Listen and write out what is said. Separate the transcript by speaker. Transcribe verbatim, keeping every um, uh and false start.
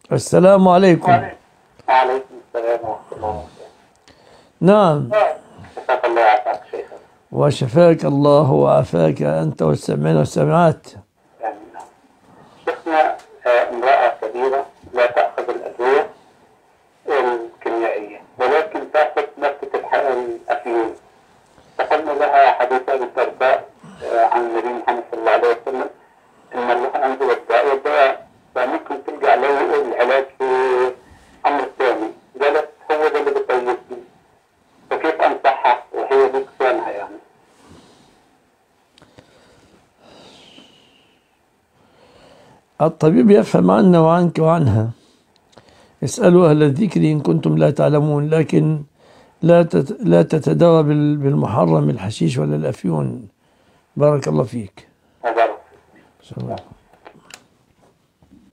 Speaker 1: السلام عليكم.
Speaker 2: وعليكم السلام ورحمة الله وبركاته.
Speaker 1: نعم.
Speaker 2: شفاك الله وعافاك شيخنا.
Speaker 1: وشفاك الله وعافاك أنت والسامعين والسامعات.
Speaker 2: آمين. شيخنا، آه، امرأة كبيرة لا تأخذ الأدوية الكيميائية ولكن تأخذ مادة الأفيون، فقلنا لها حديث أبي الدرداء آه، عن النبي محمد صلى الله عليه وسلم إن الله أنزل الداء والدواء، فممكن تلقى عليه العلاج في أمر ثاني. قالت هو ده اللي بيطيبني، فكيف أنصحها وهي بكسانها يعني؟
Speaker 1: الطبيب يفهم عنا وعنك وعنها. اسألوا أهل الذكر إن كنتم لا تعلمون، لكن لا لا تتداوى بالمحرم الحشيش ولا الأفيون. بارك الله فيك.
Speaker 2: بارك
Speaker 1: الله.